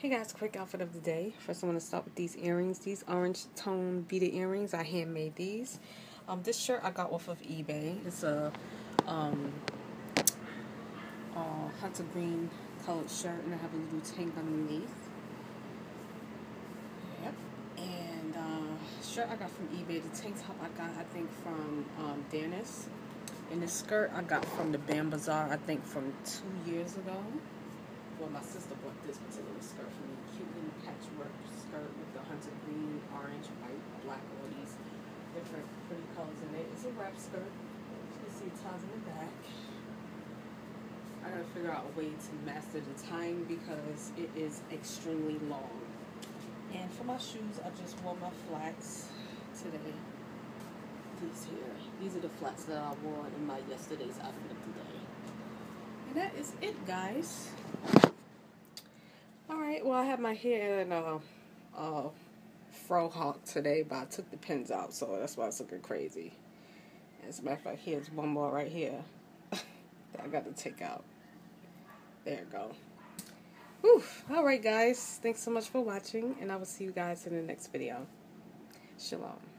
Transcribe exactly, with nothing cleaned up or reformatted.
Hey guys, quick outfit of the day. First I want to start with these earrings. These orange tone beaded earrings. I handmade these. Um, this shirt I got off of eBay. It's a um, uh, hunter green colored shirt, and I have a little tank underneath. Yep. And uh, shirt I got from eBay. The tank top I got, I think, from um, Dennis. And the skirt I got from the Bam Bazaar, I think, from two years ago. Well, my sister bought this particular skirt for me. Cute little patchwork skirt with the hunter green, orange, white, black, all these different pretty colors in it. It's a wrap skirt. You can see it ties in the back. I gotta figure out a way to master the tying because it is extremely long. And for my shoes, I just wore my flats today. These here. These are the flats that I wore in my yesterday's outfit today. And that is it, guys. Alright, well, I have my hair in a, a fro hawk today, but I took the pins out, so that's why it's looking crazy. As a matter of fact, here's one more right here that I got to take out. There you go. Whew. Alright, guys. Thanks so much for watching, and I will see you guys in the next video. Shalom.